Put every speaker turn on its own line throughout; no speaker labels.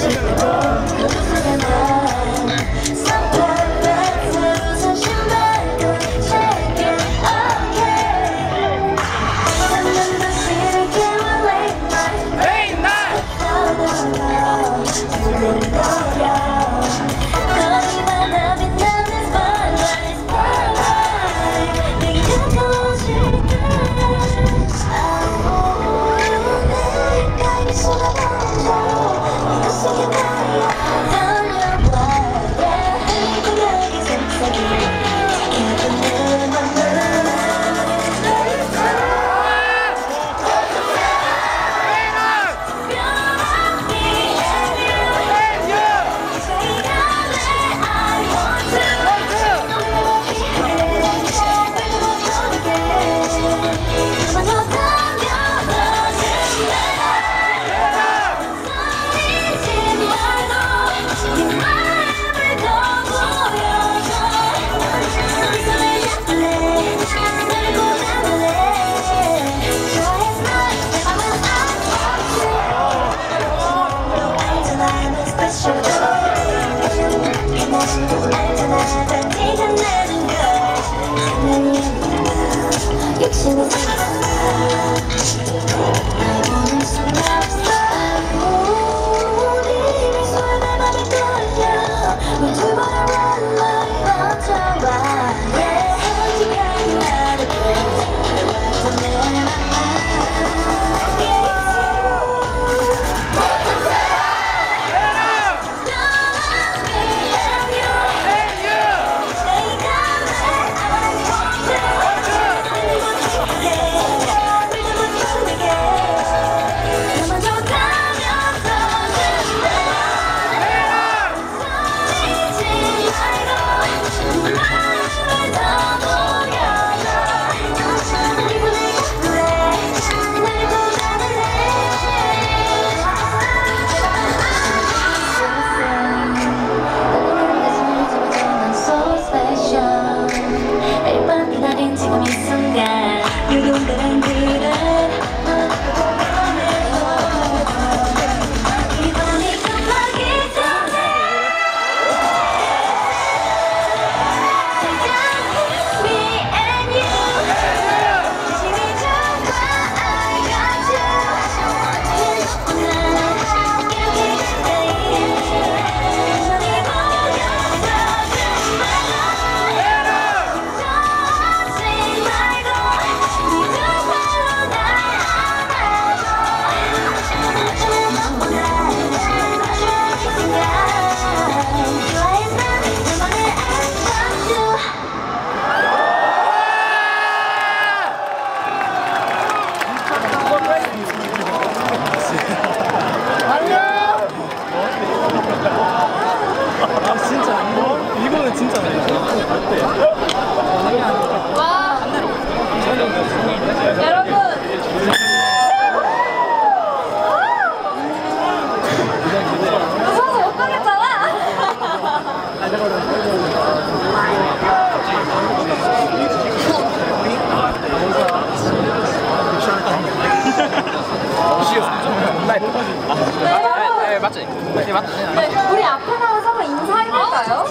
네, 맞지? 네, 맞다.
네, 우리 앞에 나와서 한번 인사해볼까요?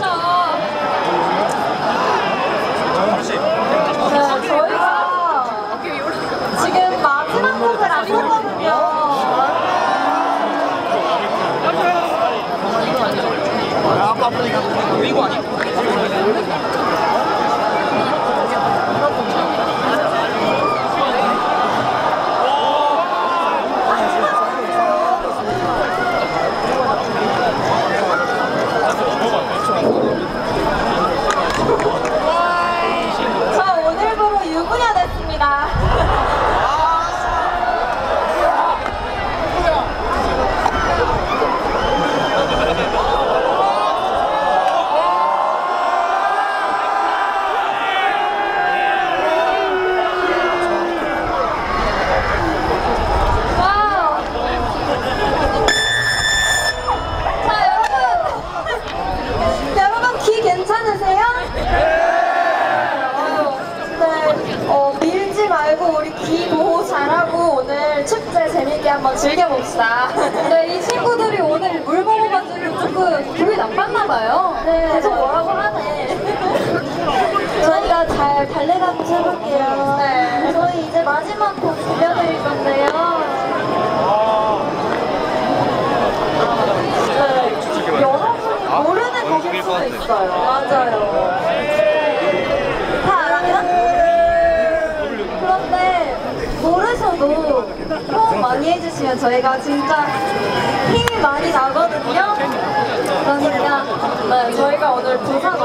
네, 저희가 지금 마지막 곡을 앞서거든요.
이거 아니야?
저 오늘부로 유부녀 됐습니다. 여러분 귀 괜찮으세요? 밀지 말고 우리 귀 보호 잘하고 오늘 축제 재밌게 한번 즐겨봅시다. 네, 이 친구들이 오늘 물 먹어 기분이 나빴나 봐요. 네, 계속 뭐라고 하네. 저희가 잘 달래가면서 해볼게요. 네. 저희 이제 마지막 곡 들려드릴 건데요. 네, 여러분이 모르는 곡일 수도 있어요. 맞아요. 다 알아요? 그런데 모르셔도 호응 많이 해주시면 저희가 진짜 힘이 많이 나거든요. 그러니까 네, 저희가 오늘 부산